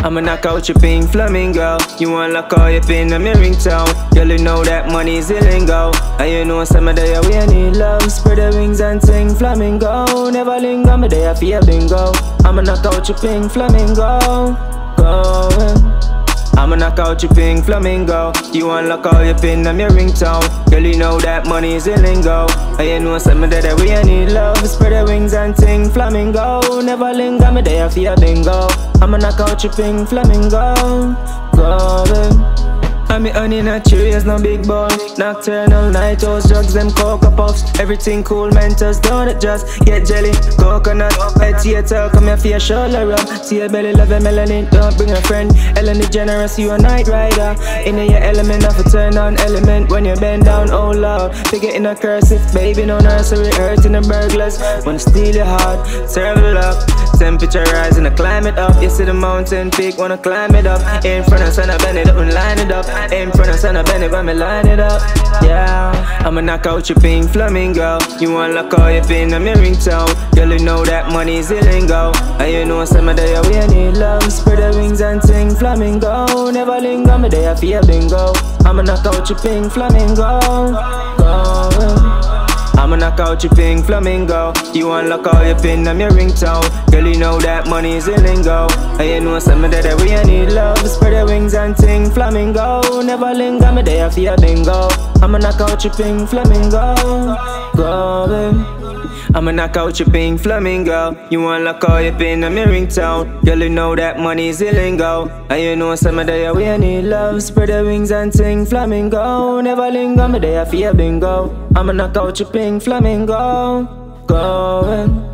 I'ma knock out your pink flamingo. You wanna call your pin on my ringtone. Girl, you know that money's the lingo. And you know some of the way I need love. Spread your wings and sing flamingo. Never linger, me there for your bingo. I'ma knock out your pink flamingo. Go. I'ma knock out your pink flamingo. You wanna call your pin on your ringtone. Girl, you know that money's the lingo. And you know some of the way I need love. Spread your wings and sing flamingo. Never linger, me there for your bingo. I'ma knock out your pink flamingo. Go. I'm me honey not curious, no big boy. Nocturnal night owls, drugs, them cocoa puffs. Everything cool, Mentos, don't it just get jelly, coconut, head theater, come here for your shoulder rub. See your belly, love your melanin, don't bring a friend. Ellen DeGeneres, you a night rider. In your element, of a turn on element. When you bend down, oh lord, figure in a cursive. Baby, no nursery, hurting the burglars. Wanna steal your heart, serve it up. Temperature rising, I climb it up. You see the mountain peak, wanna climb it up. In front of Son of Bennett, and line it up. In front of Son of Bennett, when me line it up. Yeah, I'ma knock out your pink flamingo. You wanna call your pin on my ringtone. Girl, you know that money's the lingo. And you know some of the way I need love. Spread your wings and sing flamingo. Never linger, me there for your bingo. I'ma knock out your pink flamingo. Go. I'ma knock out your pink flamingo. You wanna call your pin on your ringtone. Girl, you know that money's the lingo. And you know some of the way I need love. Spread your wings and sing flamingo. Never linger, me there for your bingo. I'ma knock out your pink flamingo. Go, babe. I'ma knock out your pink flamingo. You wanna call your pin on my ringtone. Girl, you know that money's the lingo. And you know some of the way I need love. Spread your wings and sing flamingo. Never linger, me there for your bingo. I'ma knock out your pink flamingo. Go.